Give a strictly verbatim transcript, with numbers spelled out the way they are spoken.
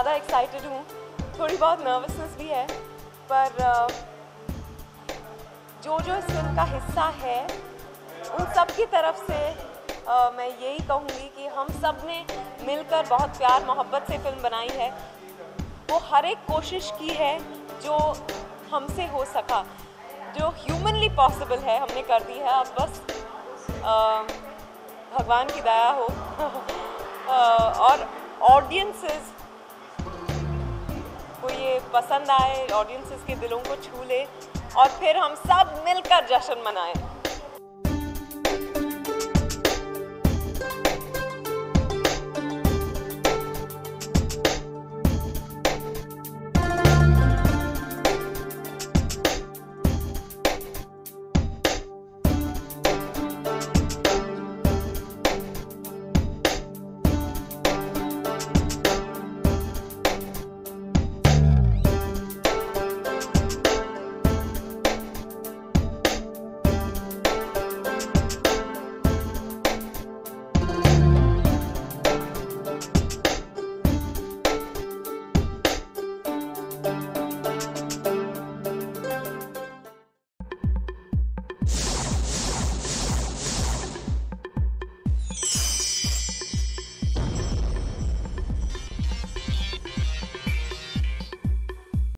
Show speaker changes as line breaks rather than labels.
ज़्यादा एक्साइटेड हूँ, थोड़ी बहुत नर्वसनेस भी है, पर जो जो इस फिल्म का हिस्सा है उन सब की तरफ से आ, मैं यही कहूँगी कि हम सब ने मिलकर बहुत प्यार मोहब्बत से फिल्म बनाई है। वो हर एक कोशिश की है जो हमसे हो सका, जो ह्यूमनली पॉसिबल है हमने कर दी है। अब बस आ, भगवान की दया हो आ, और ऑडियंसेस को ये पसंद आए, ऑडियंसेस के दिलों को छू ले और फिर हम सब मिलकर जश्न मनाएं।